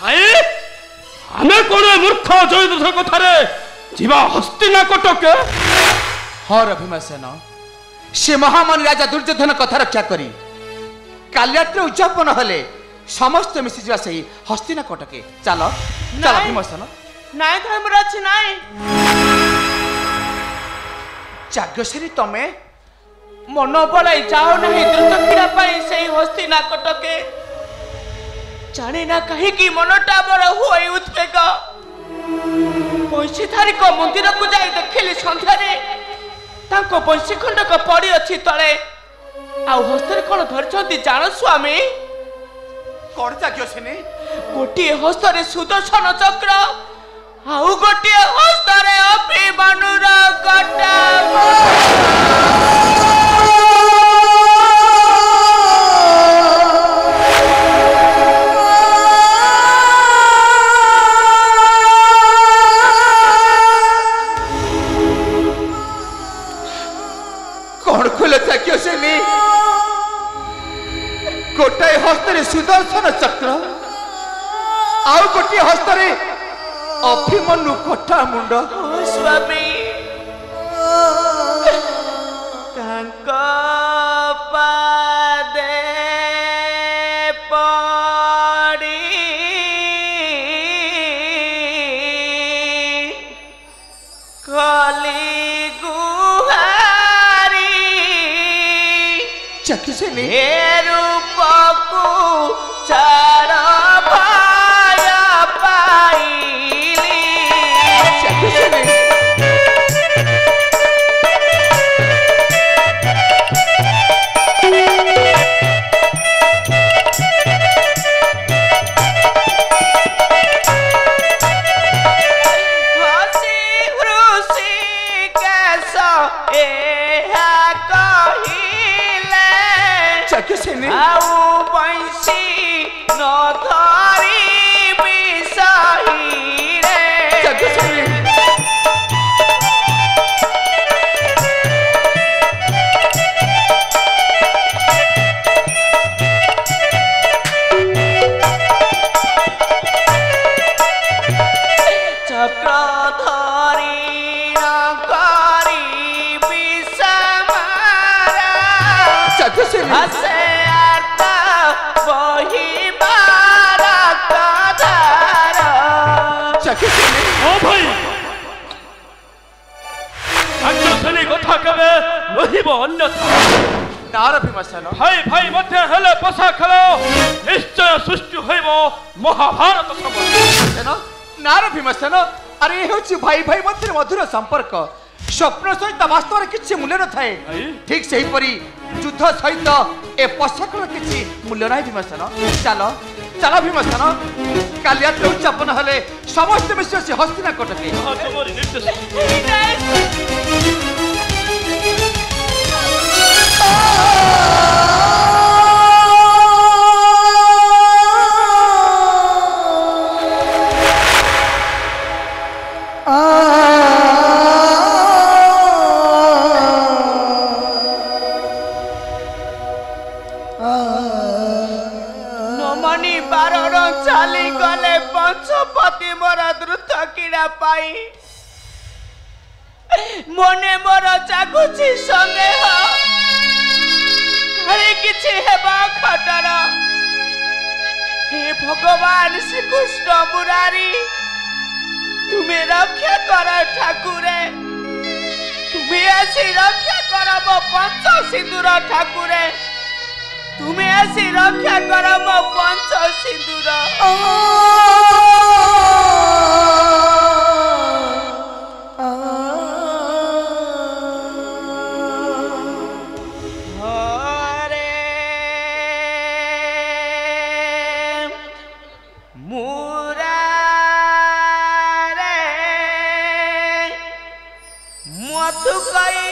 आमे कोन मूर्ख जयद्रथ कथारे जीवा हस्तिनाकटके हर अभिमसेन से महामनी राजा दुर्योधन कथा रक्षा करी कालियात्र उद्यापन हेले समस्त मिसी जा सही हस्तिनाकटके चल चल अभिमसेन नाय धर्मराज नाय जाग्यश्री तमे मन बलाई जाओ नहीं द्रुत क्रीड़ा पाई सही हस्तिनाकटके जाने ना कहीं की मनटा बड़ हुई उद्वेग बंशीधारी मंदिर को जाई देखिली संध्यारे तांको बंशी खंडक पड़ी अच्छी तले आ हस्ତରେ कौन धरछंती जान स्वामी कौन जाग्यश्री गोटे हस्तरे सुदर्शन चक्र आउ गोटे हस्तरे अभिमन्युर कटा गोटाए हस्तरे सुदर्शन चक्र आउ गोटे हस्तरे अभिमन्यु कटा मुंड स्वामी तांको पादे पड़ी कली गुहारी जाग्यश्री रूपकू चार भाय पाइली हसी ऋषि कैस एहा कहिले जाग्यश्री आउ बंशी न धरी बिसही रे जाग्यश्री चक्र धरी न करी बिसमारा जाग्यश्री हसे आता वही बारा कधारा जाग्यश्री ओ भाई जाग्यश्री कथा केबे रहिब अन्यथा नार अभिमसेन भाई भाई मध्य हेले पसा खेल निश्चय सृष्टि होइब महाभारत सेन नार अभिमसेन अरे ये होची भाई भाई मध्य मधुर संपर्क स्वप्न सहित वास्तव किसी मूल्य न थाए ठीक से ही परी युद्ध सहित ए पोशाकर किसी मूल्य ना भीमसेन चल चल भीमसेन कालियात्र उद्यापन हेले समस्त मिश्र से हस्तिनाकटके तुम्हारी निर्देश नमनी बारण चाली गले पंचपति मोर द्रुत क्रीड़ा पाई मने मोर जागुची संदेह घरे किछि हेबा खटर हे भगवान श्री कृष्ण मुरारी तुम्हें रक्षा कर ठाकुरे तुम्हें ऐसी रक्षा कर मो पंच सिंदूर ठाकुरे तुम्हें ऐसी रक्षा कर मो पंच सिंदूर मधु कई